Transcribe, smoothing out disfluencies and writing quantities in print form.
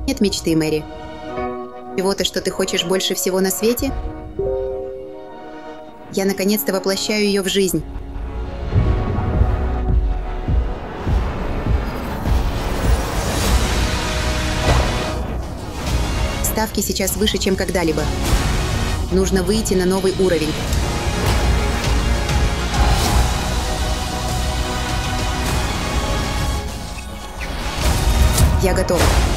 Нет мечты, Мэри. Чего-то, что ты хочешь больше всего на свете? Я наконец-то воплощаю ее в жизнь. Ставки сейчас выше, чем когда-либо. Нужно выйти на новый уровень. Я готова.